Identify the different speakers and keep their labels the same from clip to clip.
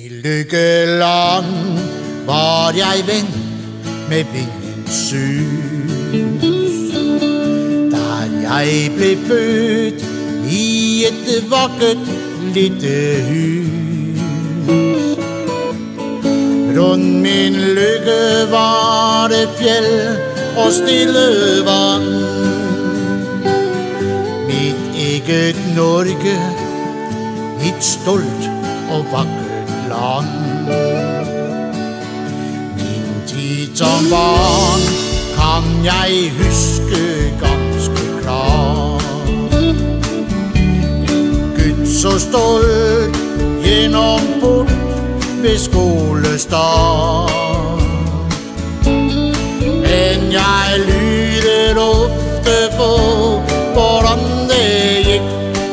Speaker 1: I lykkeland var jeg ven med vingens sus, da jeg blev født i et vokket lille hus. Rundt min lykke var det fjeld og stille vand, mit eget Norge, et stolt og vakkert land. Min tid som barn kan jeg huske ganske klart. En gut så stolt gjennom port ved skolestart. Men jeg lyder ofte på hvordan det gikk.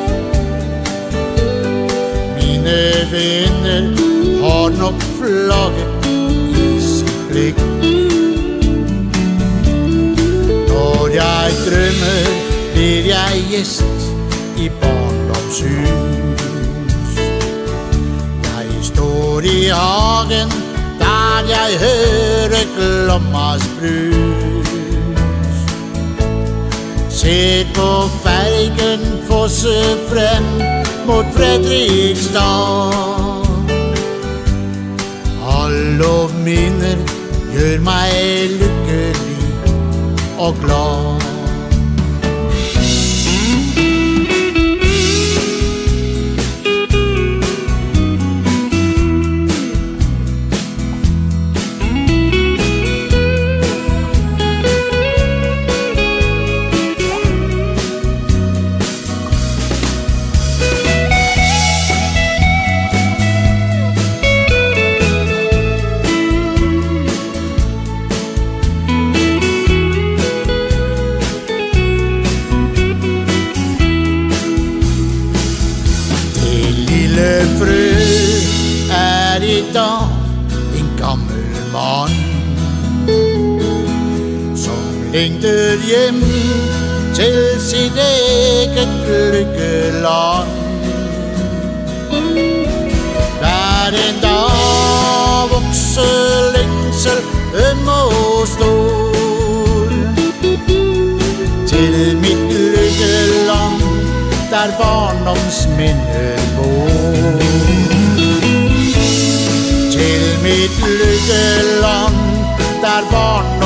Speaker 1: Mine venner har nok flagget i sitt blikk. Når jeg drømmer blir jeg gjest i barndomshus. Jeg står i hagen der jeg hører Glommas brus. Ser på fergen fosse frem mot Fredrikstad. Alle minner gjør meg lykkelig og glad. Frø er i dag en gammel mann som lengter hjem til sitt eget lykkeland. Der en dag vokser lengsel og stor til mitt lykkeland, der barndomsminner bor. Til mitt lykkeland, der barndomsminner